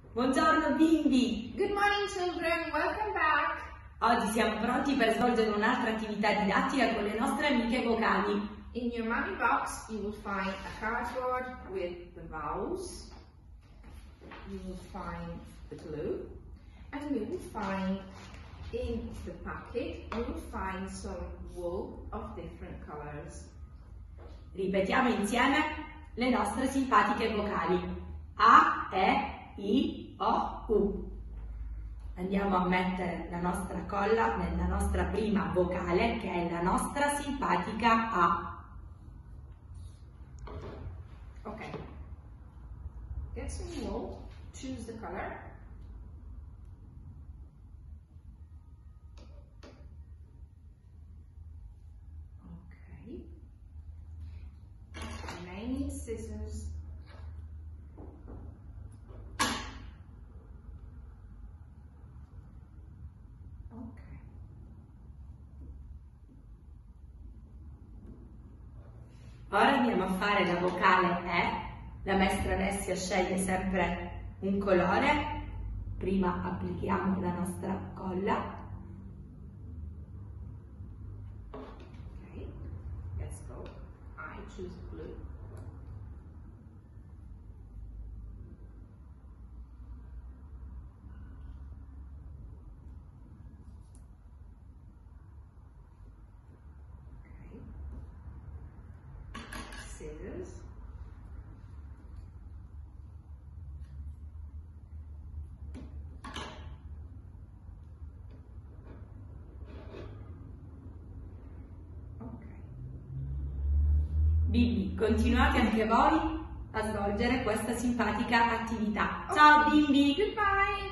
Buongiorno bimbi! Good morning children, welcome back! Oggi siamo pronti per svolgere un'altra attività didattica con le nostre amiche vocali. In your mommy box you will find a cardboard with the vowels. You will find the glue. And you will find in the packet, you will find some wool of different colors. Ripetiamo insieme le nostre simpatiche vocali. A, E, I, O, U. Andiamo a mettere la nostra colla nella nostra prima vocale, che è la nostra simpatica A. Okay. Get some wool, choose the color. Okay. Remaining scissors. Ora andiamo a fare la vocale E. La maestra Alessia sceglie sempre un colore. Prima applichiamo la nostra colla. Okay, let's go. I choose blue. Scissors. Bimbi, continuate anche voi a svolgere questa simpatica attività. Ciao bimbi! Goodbye!